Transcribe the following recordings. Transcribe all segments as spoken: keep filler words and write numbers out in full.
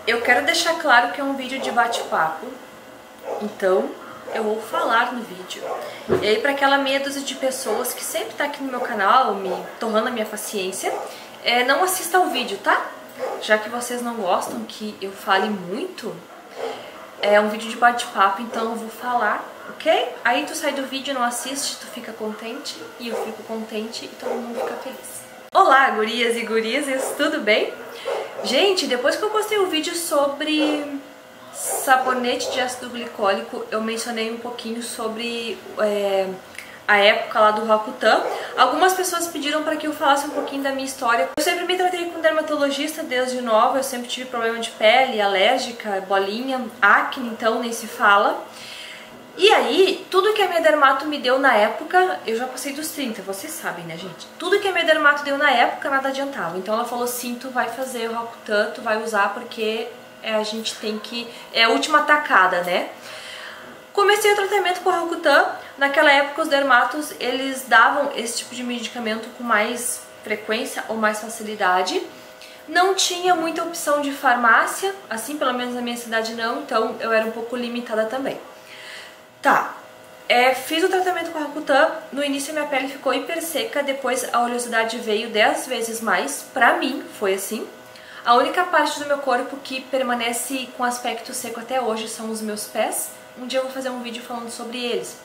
Eu quero deixar claro que é um vídeo de bate-papo, então eu vou falar no vídeo. E aí, para aquela meia dúzia de pessoas que sempre tá aqui no meu canal, me torrando a minha paciência, é, não assista ao vídeo, tá? Já que vocês não gostam que eu fale muito, é um vídeo de bate-papo, então eu vou falar, ok? Aí tu sai do vídeo, não assiste, tu fica contente, e eu fico contente, e todo mundo fica feliz. Olá, gurias e gurizes, tudo bem? Gente, depois que eu postei um vídeo sobre sabonete de ácido glicólico, eu mencionei um pouquinho sobre é, a época lá do Roacutan. Algumas pessoas pediram para que eu falasse um pouquinho da minha história. Eu sempre me tratei com dermatologista desde nova, eu sempre tive problema de pele, alérgica, bolinha, acne, então nem se fala. E aí, tudo que a minha dermato me deu na época, eu já passei dos trinta, vocês sabem, né, gente? Tudo que a minha dermato deu na época, nada adiantava. Então ela falou, sim, tu vai fazer o Roacutan, tu vai usar porque é, a gente tem que... é a última tacada, né? Comecei o tratamento com o Roacutan. Naquela época, os dermatos, eles davam esse tipo de medicamento com mais frequência ou mais facilidade. Não tinha muita opção de farmácia, assim, pelo menos na minha cidade não, então eu era um pouco limitada também. Tá, é, fiz o tratamento com a Roacutan, no início a minha pele ficou hiper seca, depois a oleosidade veio dez vezes mais, pra mim foi assim. A única parte do meu corpo que permanece com aspecto seco até hoje são os meus pés, um dia eu vou fazer um vídeo falando sobre eles.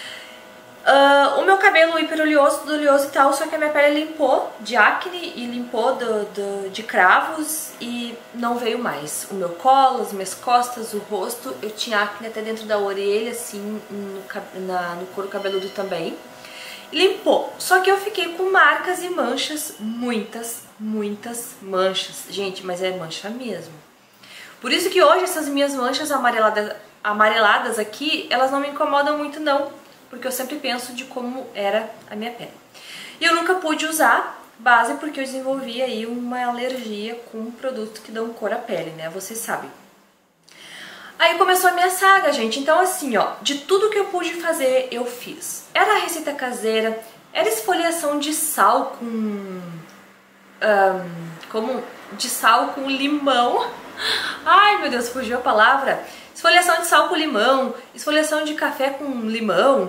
Uh, o meu cabelo hiper oleoso, tudo oleoso e tal, só que a minha pele limpou de acne e limpou do, do, de cravos e não veio mais. O meu colo, as minhas costas, o rosto, eu tinha acne até dentro da orelha, assim, no, na, no couro cabeludo também. Limpou, só que eu fiquei com marcas e manchas, muitas, muitas manchas. Gente, mas é mancha mesmo. Por isso que hoje essas minhas manchas amareladas, amareladas aqui, elas não me incomodam muito não. Porque eu sempre penso de como era a minha pele. E eu nunca pude usar base porque eu desenvolvi aí uma alergia com um produto que dão cor à pele, né? Vocês sabem. Aí começou a minha saga, gente. Então assim, ó, de tudo que eu pude fazer, eu fiz. Era receita caseira, era esfoliação de sal com... Um, como de sal com limão. Ai, meu Deus, fugiu a palavra. Esfoliação de sal com limão, esfoliação de café com limão.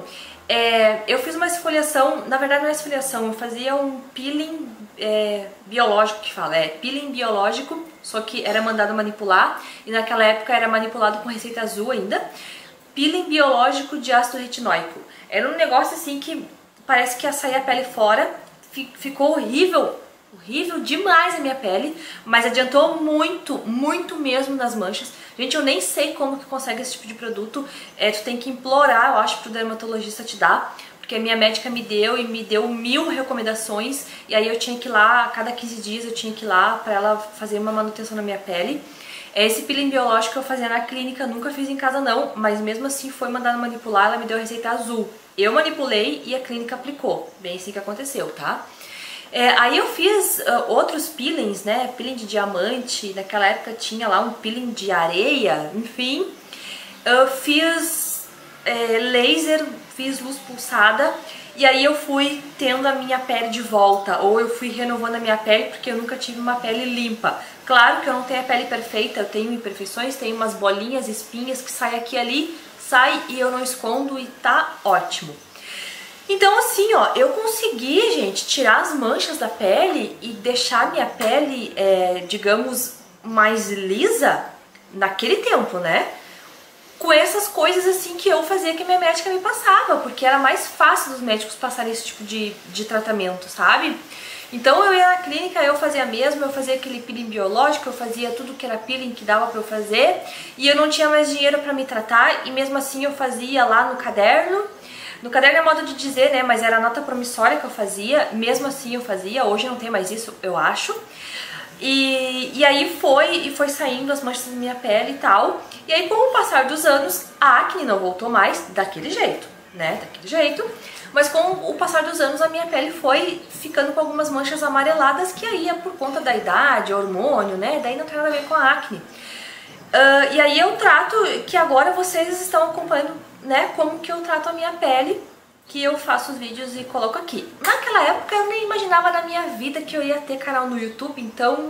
É, eu fiz uma esfoliação, na verdade não é esfoliação, eu fazia um peeling é, biológico que fala, é peeling biológico, só que era mandado manipular e naquela época era manipulado com receita azul ainda. Peeling biológico de ácido retinóico. Era um negócio assim que parece que ia sair a pele fora, ficou horrível. Horrível demais a minha pele, mas adiantou muito, muito mesmo nas manchas. Gente, eu nem sei como que consegue esse tipo de produto, é, tu tem que implorar, eu acho, pro dermatologista te dar, porque a minha médica me deu e me deu mil recomendações, e aí eu tinha que ir lá, a cada quinze dias eu tinha que ir lá pra ela fazer uma manutenção na minha pele. Esse peeling biológico eu fazia na clínica, nunca fiz em casa não, mas mesmo assim foi mandado manipular, ela me deu a receita azul. Eu manipulei e a clínica aplicou, bem assim que aconteceu, tá? É, aí eu fiz uh, outros peelings, né, peeling de diamante, naquela época tinha lá um peeling de areia, enfim. Eu fiz é, laser, fiz luz pulsada e aí eu fui tendo a minha pele de volta, ou eu fui renovando a minha pele porque eu nunca tive uma pele limpa. Claro que eu não tenho a pele perfeita, eu tenho imperfeições, tenho umas bolinhas, espinhas que saem aqui e ali, sai e eu não escondo e tá ótimo. Então assim, ó, eu consegui, gente, tirar as manchas da pele e deixar minha pele, é, digamos, mais lisa naquele tempo, né? Com essas coisas assim que eu fazia que a minha médica me passava, porque era mais fácil dos médicos passarem esse tipo de, de tratamento, sabe? Então eu ia na clínica, eu fazia mesmo, eu fazia aquele peeling biológico, eu fazia tudo que era peeling que dava pra eu fazer, e eu não tinha mais dinheiro pra me tratar, e mesmo assim eu fazia lá no caderno. No caderno é modo de dizer, né, mas era a nota promissória que eu fazia, mesmo assim eu fazia, hoje não tem mais isso, eu acho. E, e aí foi, e foi saindo as manchas da minha pele e tal, e aí com o passar dos anos, a acne não voltou mais daquele jeito, né, daquele jeito, mas com o passar dos anos a minha pele foi ficando com algumas manchas amareladas, que aí é por conta da idade, hormônio, né, daí não tem nada a ver com a acne. Uh, e aí eu trato, que agora vocês estão acompanhando, né, como que eu trato a minha pele, que eu faço os vídeos e coloco aqui. Naquela época eu nem imaginava na minha vida que eu ia ter canal no YouTube, então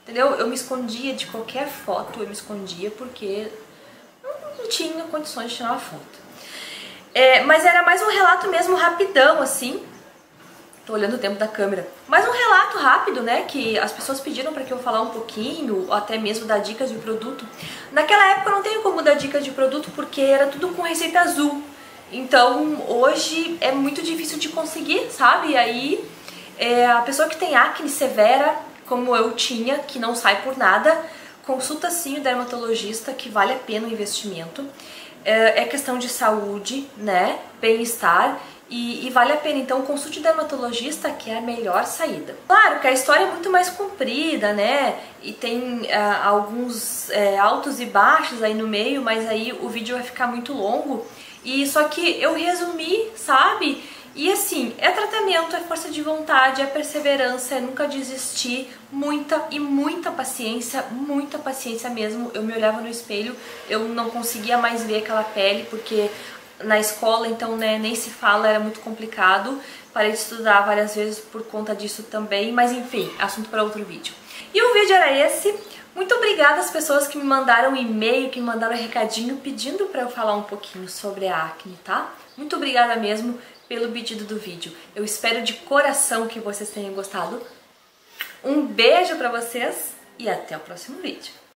entendeu? Eu me escondia de qualquer foto, eu me escondia porque não tinha condições de tirar uma foto. É, mas era mais um relato mesmo rapidão, assim. Tô olhando o tempo da câmera. Mas um relato rápido, né, que as pessoas pediram para que eu falar um pouquinho, ou até mesmo dar dicas de produto. Naquela época eu não tenho como dar dicas de produto porque era tudo com receita azul. Então hoje é muito difícil de conseguir, sabe? E aí é, a pessoa que tem acne severa, como eu tinha, que não sai por nada, consulta sim o dermatologista, que vale a pena o investimento. É, é questão de saúde, né, bem-estar. E, e vale a pena, então consulte o dermatologista, que é a melhor saída. Claro que a história é muito mais comprida, né? E tem uh, alguns uh, altos e baixos aí no meio, mas aí o vídeo vai ficar muito longo. E só que eu resumi, sabe? E assim, é tratamento, é força de vontade, é perseverança, é nunca desistir, muita e muita paciência, muita paciência mesmo. Eu me olhava no espelho, eu não conseguia mais ver aquela pele, porque na escola, então, né, nem se fala, era muito complicado. Parei de estudar várias vezes por conta disso também, mas enfim, assunto para outro vídeo. E o vídeo era esse. Muito obrigada às pessoas que me mandaram e-mail, que me mandaram recadinho pedindo para eu falar um pouquinho sobre a acne, tá? Muito obrigada mesmo pelo pedido do vídeo. Eu espero de coração que vocês tenham gostado. Um beijo para vocês e até o próximo vídeo.